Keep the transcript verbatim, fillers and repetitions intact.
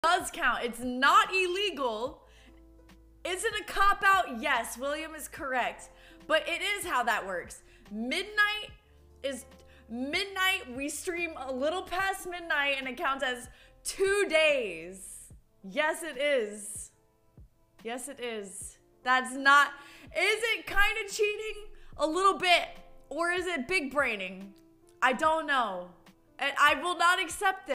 does count. It's not illegal. Is it a cop-out? Yes, William is correct. But it is how that works. Midnight is midnight. We stream a little past midnight and it counts as two days. Yes, it is. Yes, it is. That's not... Is it kind of cheating? A little bit. Or is it big braining? I don't know. And I will not accept this.